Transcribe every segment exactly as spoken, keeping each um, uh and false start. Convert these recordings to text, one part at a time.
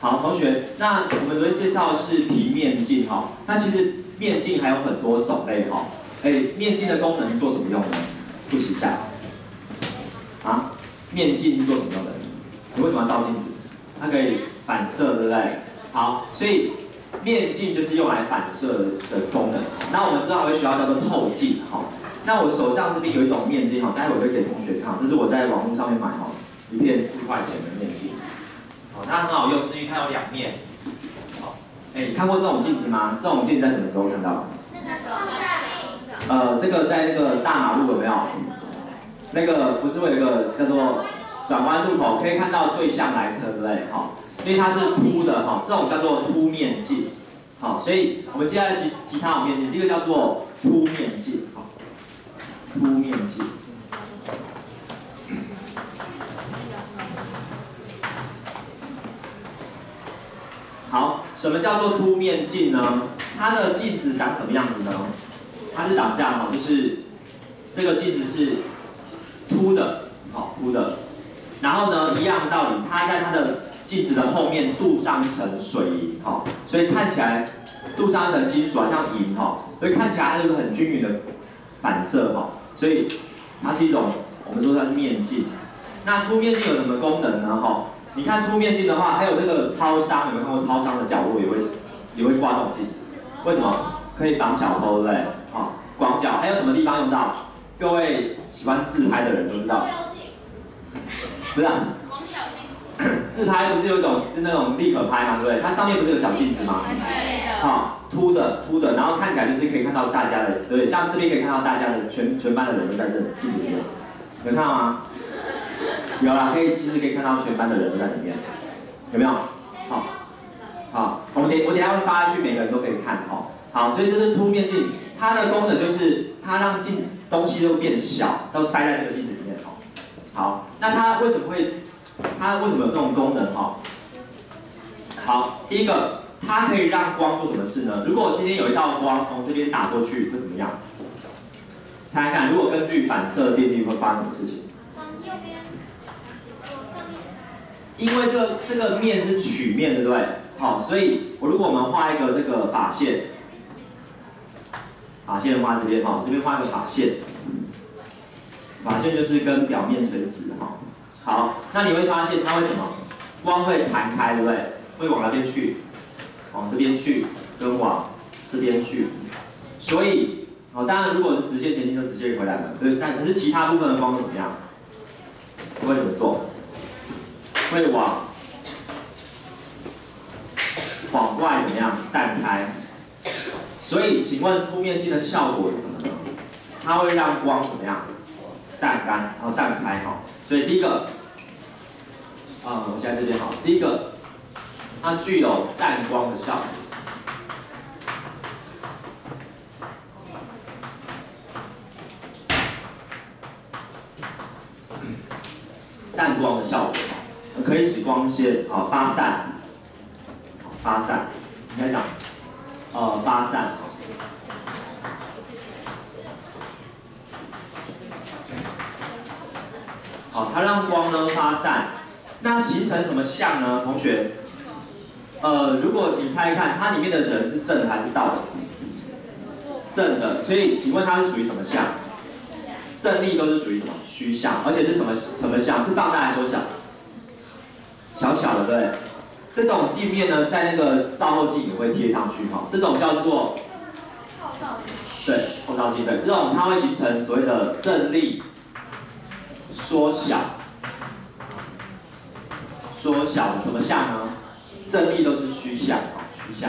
好，同学，那我们昨天介绍的是平面镜哈，那其实面镜还有很多种类哈。哎，面镜的功能做什么用呢？不期待。啊，面镜是做什么用的？你为什么要照镜子？它可以反射，对不对？好，所以面镜就是用来反射的功能。那我们之后还会学到叫做透镜哈。那我手上这边有一种面镜哈，待会会给同学看，这是我在网络上面买哈，一片四块钱的面镜。好，它很好用，是因为它有两面。好，哎，看过这种镜子吗？这种镜子在什么时候看到？ 那个放在呃，这个在那个大马路有没有？那个不是会有一个叫做转弯路口，可以看到对向来车，对不对？好，因为它是凸的哈，这种叫做凸面镜。好，所以我们接下来其其他种面镜，第一个叫做凸面镜，好，凸面镜。好，什么叫做凸面镜呢？它的镜子长什么样子呢？它是长这样哈，就是这个镜子是凸的，好，凸的。然后呢，一样的道理，它在它的镜子的后面镀上一层水银，哈，所以看起来镀上一层金属啊，像银哈，所以看起来它就是很均匀的反射哈，所以它是一种我们说它是面镜。那凸面镜有什么功能呢？哈，你看凸面镜的话，还有那个超商，有没有看过超商的角落也会也会挂这种镜子？为什么？可以防小偷，对不对？啊，广角还有什么地方用到？各位喜欢自拍的人都知道。不是啊。自拍不是有一种是那种立可拍嘛，对不对？它上面不是有小镜子吗？好，凸的凸的，然后看起来就是可以看到大家的，对不对？像这边可以看到大家的全全班的人都在这镜子里面，有看到吗？有啦，可以其实可以看到全班的人都在里面，有没有？好，好，我们等我等下会发下去，每个人都可以看哈。好，所以这是凸面镜，它的功能就是它让镜东西都变小，都塞在这个镜子里面哈。好，那它为什么会？它为什么有这种功能哈？好，第一个，它可以让光做什么事呢？如果今天有一道光从这边打过去，会怎么样？猜猜看，如果根据反射定律会发生什么事情？ 往右边，往上面。 因为这个这个面是曲面，对不对？好，所以我如果我们画一个这个法线，法线画这边哈，这边画一个法线，法线就是跟表面垂直哈。好，那你会发现它会怎么？光会弹开，对不对？会往哪边去？往这边去，跟往这边去。所以，哦，当然如果是直线前进就直接回来了，对。但可是其他部分的光会怎么样？会怎么做？会往往外怎么样散开？所以，请问凸面镜的效果是什么呢？它会让光怎么样？散干，然后散开哈。所以第一个，啊、呃，我现在这边好，第一个，它具有散光的效果。散光的效果，可以使光线啊发散，发散，应该讲，呃发散。好，它让光呢发散，那形成什么像呢？同学，呃，如果你猜看，它里面的人是正的还是倒的？正的，所以请问它是属于什么像？正力都是属于什么？虚像，而且是什么什么像？是放大还是缩小？小小的，对不对？这种镜面呢，在那个照后镜也会贴上去哈，这种叫做后照镜。 对，后照镜对，这种它会形成所谓的正力。缩小，缩小什么像呢？正力都是虚像，虚像。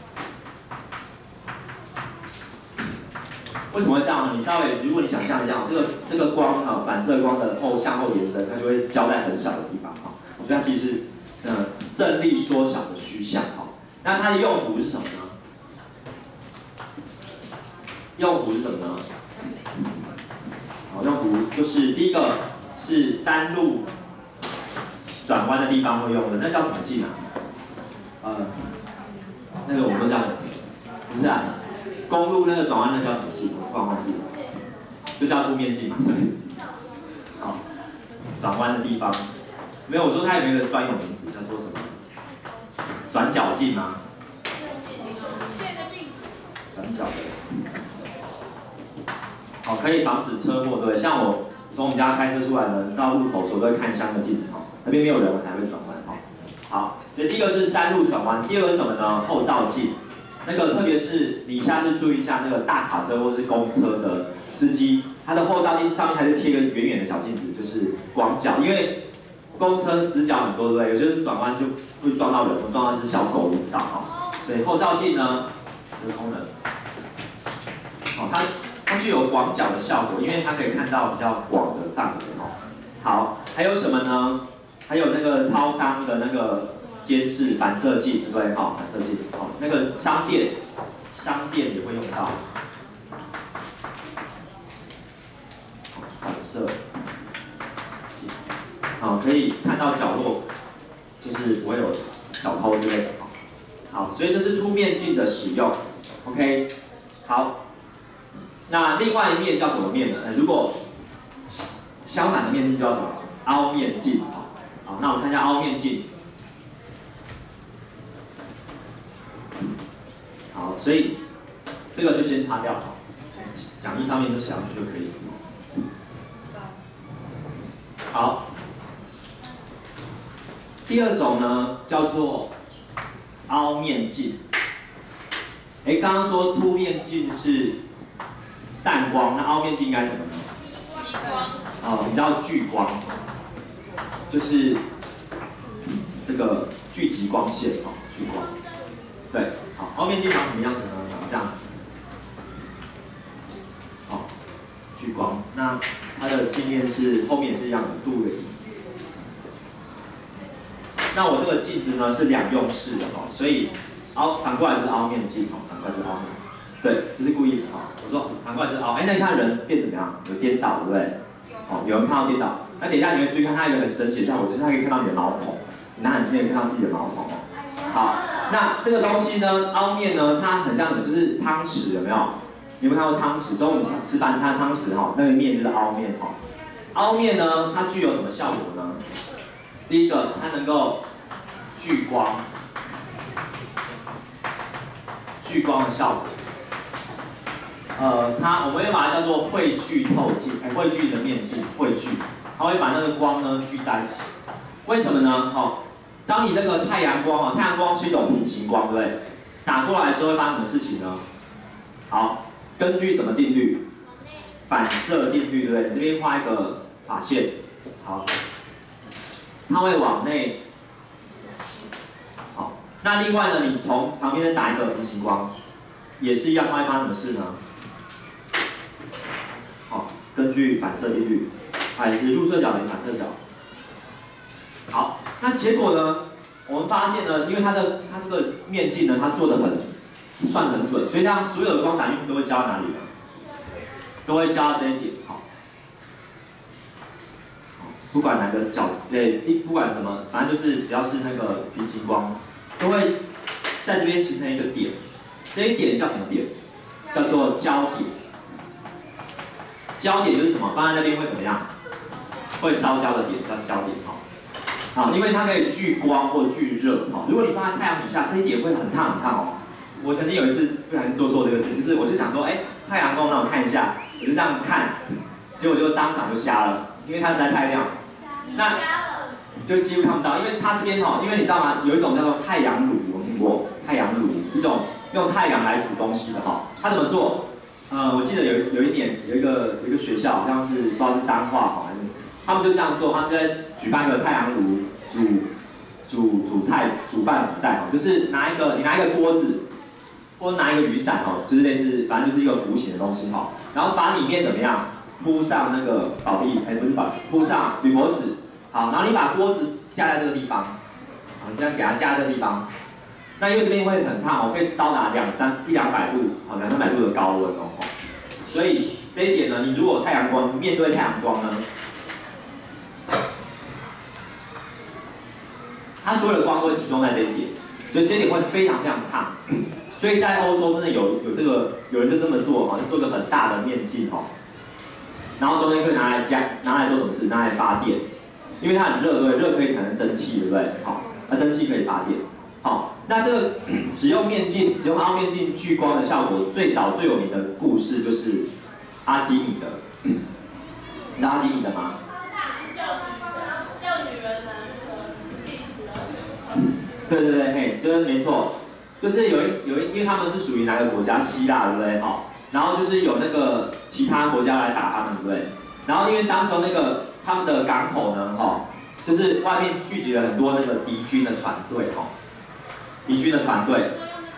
为什么会这样呢？你稍微，如果你想象一下，这个这个光啊，反射光的后向后延伸，它就会交在很小的地方哈。所以它其实是呃正力缩小的虚像哈。那它的用途是什么呢？用途是什么呢？好，用途就是第一个是山路转弯的地方会用的，那叫什么镜啊？呃，那个我们都叫什么？不是啊，公路那个转弯那叫什么镜？我突然忘记了，就叫凸面镜嘛，对。好，转弯的地方，没有，我说它有没有一个专有名词叫做什么？ 转角镜吗？转角的。好，可以防止车祸，对不对？像我从我们家开车出来呢，到路口的时候都会看一下那个镜子哈，那边没有人我才会转弯哈。好，所以第一个是山路转弯，第二个是什么呢？后照镜。那个特别是你下次注意一下那个大卡车或是公车的司机，他的后照镜上面还是贴一个圆圆的小镜子，就是广角，因为公车死角很多，对不对？有些是转弯就会撞到人，或撞到一只小狗，你知道哈。所以后照镜呢，这个功能，哦，它它具有广角的效果，因为它可以看到比较广的范围哦。好，还有什么呢？还有那个超商的那个监视反射镜，对不对？好，反射镜，好，那个商店，商店也会用到。反射镜，好，可以看到角落，就是不会有小偷之类的。好，所以这是凸面镜的使用 ，OK。好，那另外一面叫什么面呢？呃、如果相反的面镜叫什么？凹面镜。好，那我们看一下凹面镜。好，所以这个就先擦掉，讲义上面就写上去就可以。好，第二种呢叫做凹面镜。哎，刚刚说凸面镜是散光，那凹面镜应该什么呢？ 激光。 哦，比较聚光，就是这个聚集光线，哦，聚光。对，好，凹面镜长什么样子呢？长这样子。好，聚光，那它的镜面是后面也是一样的镀的银。那我这个镜子呢是两用式的哦，所以凹反过来就是凹面镜哦，反过来就是凹面。对，这是故意的哦。我说反过来就是凹，哎，那你看人变怎么样？有颠倒，对不对？哦，有人看到颠倒。那等一下你会注意看它一个很神奇的效果，就是它可以看到你的毛孔，你拿很近可以看到自己的毛孔哦。好，那这个东西呢，凹面呢，它很像什么？就是汤匙，有没有？你有没有看过汤匙？中午吃饭它的汤匙哈，那个面就是凹面哈。凹面呢，它具有什么效果呢？第一个，它能够聚光，聚光的效果。呃，它我们会把它叫做汇聚透镜，哎，汇聚的面镜，汇聚，它会把那个光呢聚在一起。为什么呢？好、哦，当你那个太阳光啊，太阳光是一种平行光，对不对？打过来的时候会发生什么事情呢？好，根据什么定律？反射定律，对不对？你这边画一个法线，好，它会往内。好，那另外呢，你从旁边再打一个平行光，也是一样，它会发生什么事呢？好，根据反射定律，还是入射角等于反射角。好，那结果呢？我们发现呢，因为它的它这个面镜呢，它做的很算很准，所以它所有的光打进去都会交到哪里呢？都会交到这一点。好，不管哪个角，诶，一不管什么，反正就是只要是那个平行光，都会在这边形成一个点。这一点叫什么点？叫做焦点。焦点就是什么？放在那边会怎么样？会烧焦的点叫焦点。好。好，因为它可以聚光或聚热。好，如果你放在太阳底下，这一点会很烫很烫哦。我曾经有一次不小心做错这个事，就是我就想说，哎，太阳光让我看一下，我就这样看，结果就当场就瞎了，因为它实在太亮。那就几乎看不到，因为它这边哦，因为你知道吗？有一种叫做太阳炉，我听过太阳炉，一种用太阳来煮东西的哈。它怎么做？呃，我记得有有一点有一个有一个学校，好像是不知道是彰化哈，他们就这样做，他们就在举办一个太阳炉煮煮煮菜煮饭比赛哦，就是拿一个你拿一个锅子，或者拿一个雨伞哦，就是类似反正就是一个弧形的东西哈，然后把里面怎么样铺上那个保利，哎不是保，铺上铝箔纸，好，然后你把锅子架在这个地方，好，你这样给它架在这个地方，那因为这边会很烫哦，可以到达两三一两百度，好两三百度的高温哦，所以这一点呢，你如果太阳光面对太阳光呢。它所有的光都会集中在这一点，所以这一点会非常非常烫。所以在欧洲真的有有这个有人就这么做哈，就做个很大的面镜哈，然后中间可以拿来加拿来做什么事？拿来发电，因为它很热，对不对？热可以产生蒸汽，对不对？好，那蒸汽可以发电。 好，那这个使用面镜、使用凹面镜聚光的效果，最早最有名的故事就是阿基米德。你知道阿基米德吗？ 叫女人拿那个镜子， 对对对，嘿，就是没错，就是有一有一，因为他们是属于哪个国家？希腊，对不对？好，然后就是有那个其他国家来打他们，对不对？然后因为当时候那个他们的港口呢，哈，就是外面聚集了很多那个敌军的船队，哈，敌军的船队。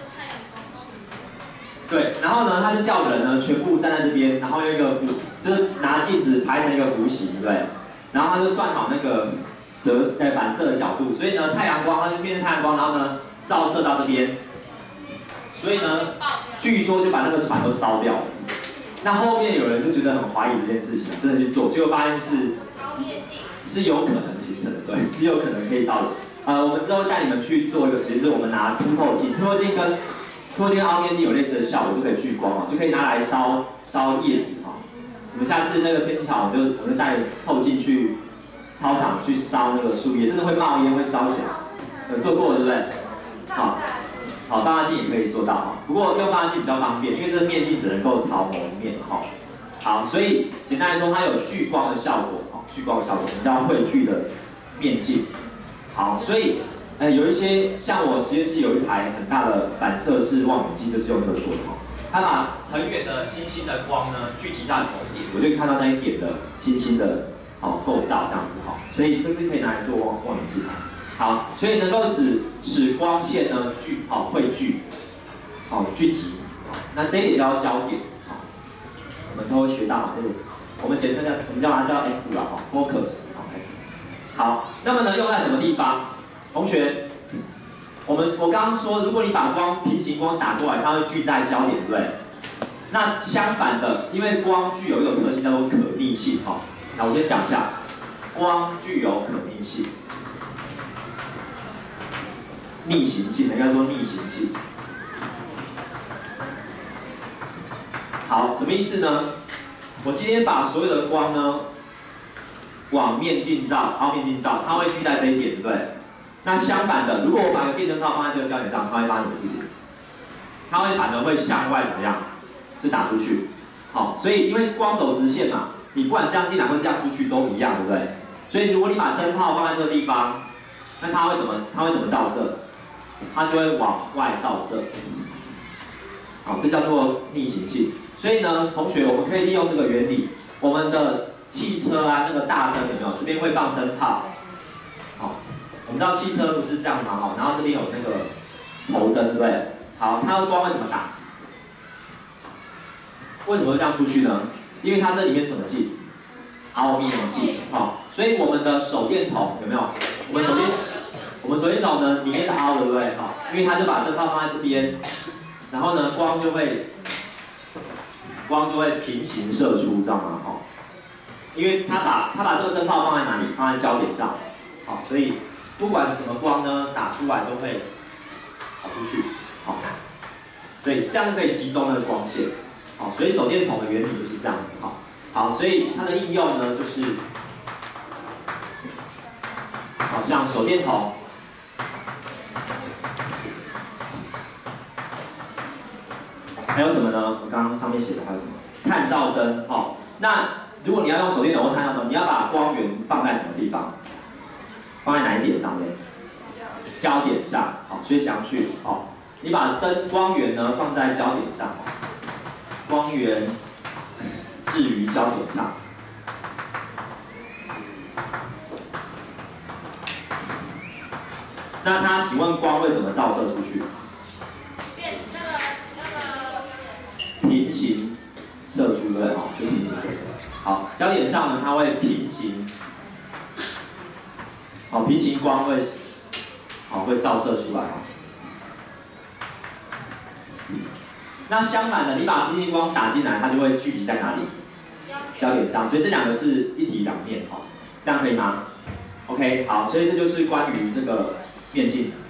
对，然后呢，他就叫人呢全部站在这边，然后用一个弧，就是拿镜子排成一个弧形，对不对？然后他就算好那个折呃反射的角度，所以呢，太阳光它就面对太阳光，然后呢照射到这边，所以呢，据说就把那个船都烧掉了。那后面有人就觉得很怀疑这件事情，真的去做，结果发现是是有可能形成的，对，是有可能可以烧的。呃，我们之后带你们去做一个实验，就是我们拿凸透镜，凸透镜跟凸透镜、凹面镜有类似的效果，就可以聚光嘛，就可以拿来烧烧叶子哈。我们下次那个天气好，我就我就带透镜去操场去烧那个树叶，真的会冒烟，会烧起来。有做过对不对？好，好，放大镜也可以做到哈。不过用放大镜比较方便，因为这个面镜只能够朝某一面哈。好，所以简单来说，它有聚光的效果，哈，聚光的效果，我们叫汇聚的面镜。好，所以。呃，有一些像我实验室有一台很大的反射式望远镜，就是用这个做的哈。它把很远的星星的光呢聚集在某一点，我就看到那一点的星星的哦构造这样子哈。所以这是可以拿来做望望远镜。好，所以能够指使光线呢聚哦汇聚，哦聚集。那这一点叫焦点，好，我们都会学到嘛，这个我们简称叫我们叫它叫 F 啦，哈 ，focus， 好 F。好，那么能用在什么地方？同学，我们我刚刚说，如果你把光平行光打过来，它会聚在焦点，对不对？那相反的，因为光具有一种特性叫做可逆性，哈。那我先讲一下，光具有可逆性，逆行性，应该说逆行性。好，什么意思呢？我今天把所有的光呢往面镜照、凹面镜照，它会聚在这一点，对不对？那相反的，如果我把个电灯泡放在这个焦点上，它会发生什么事情？它会反而会向外怎么样？就打出去。好，所以因为光走直线嘛，你不管这样进来或这样出去都一样，对不对？所以如果你把灯泡放在这个地方，那它会怎么？它会怎么照射？它就会往外照射。好，这叫做逆行性。所以呢，同学，我们可以利用这个原理，我们的汽车啊，那个大灯有没有？这边会放灯泡。好。我们知道汽车不是这样嘛，哈，然后这边有那个头灯，对不对？好，它的光会怎么打？为什么会这样出去呢？因为它这里面是什么镜？凹面镜，好，所以我们的手电筒有没有？我们手电，我们手电筒呢里面是凹的，对不对？好，因为它就把灯泡放在这边，然后呢光就会光就会平行射出，知道吗？好，因为它把它把这个灯泡放在哪里？放在焦点上，好，所以。不管什么光呢，打出来都会跑出去，好，所以这样可以集中那个光线，好，所以手电筒的原理就是这样子，好，好，所以它的应用呢就是，好像手电筒，还有什么呢？我刚刚上面写的还有什么？探照灯，好，那如果你要用手电筒或探照灯，你要把光源放在什么地方？放在哪一点上面？焦点上，好，所以想去，好，你把灯光源呢放在焦点上，光源置于焦点上。那它，请问光会怎么照射出去？ 变那个那个平行射出，对不对？好，就平行射出。好，焦点上呢，它会平行。好，平行光会，好会照射出来哦。那相反的，你把平行光打进来，它就会聚集在哪里？焦点上，所以这两个是一体两面，哈，这样可以吗 ？OK， 好，所以这就是关于这个面镜。